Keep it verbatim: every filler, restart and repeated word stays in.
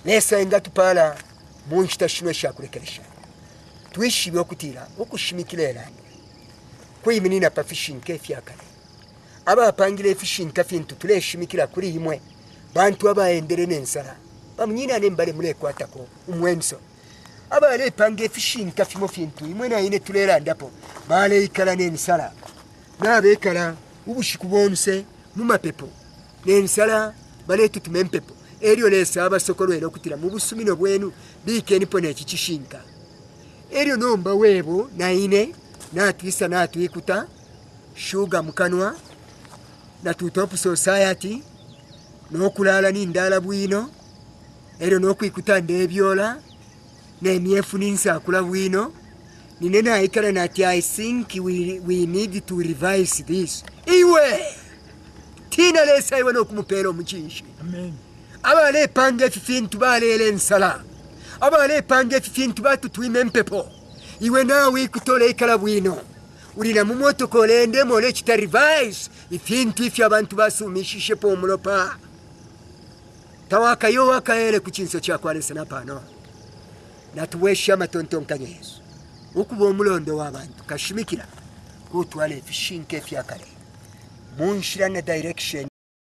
lesa inga tupala munchita shino shakulekeresha tuishi byokutira okushimikira elande kuyiminina pa fishing cafe yakale aba apangile fishing cafe ntutule shimikira kuri imwe bantu abaendere nensala bamunyina nembale mule kwatako umwenso aba ale pange fishing cafe mo fintu imwe na ine tulera ndapo bale ikala nensala nabe kala ubushiku bonse mu mapepo nensala bale tutumempepo eryo lesa abasokolo ero kutira mu busumino bwenu bikeni pone ekichishinka eryo nomba webo na ine na twisa na twikuta shuga mukanwa na tutop society no kulala ni ndala bwino eryo no kwikuta ndebyola ne miefu ninsa kula bwino ninena ikala na ti I think we, we need to revise this iwe tina lesa iwe no kumupero muchishi Amen. Aba le pange fifintu balele nsala aba le pange fifintu batu tuimempepo iwe nawe ikutole ikala bwino ulina mu moto kolende mole kita revise ifintu ifi abantu basumishishe po mulopa tawaka yo wakaele kuchinso cha kwalesa na pano natuwesha matontonkanye Yesu ukubo omulondo w'abantu kashimikira kutwale fishing cafe yakale munshira na direction